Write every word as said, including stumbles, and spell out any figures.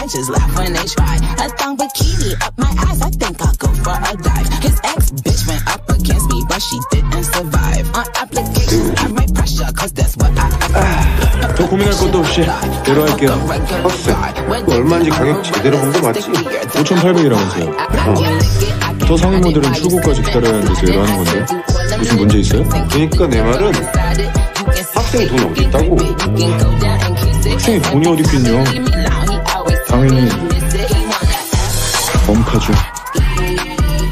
I just laugh when they try. A thong bikini up my ass, I think I'll go for a dive. His ex-bitch went up against me, but she didn't survive. On applications, I write pressure, cause that's what I 아, 더 고민할 것도 없이 대로 할게요. 빡세. 얼마인지 가격 제대로 본 거 맞지? 오천팔백이라면서요. 어. 더 상위 모델은 출고까지 기다려야 하는데 제로 하는 건데 무슨 문제 있어요? 그러니까 내 말은 학생이 돈이 어디 있다고. 학생이 돈이 어디 있겠냐. 당연히 범카죠.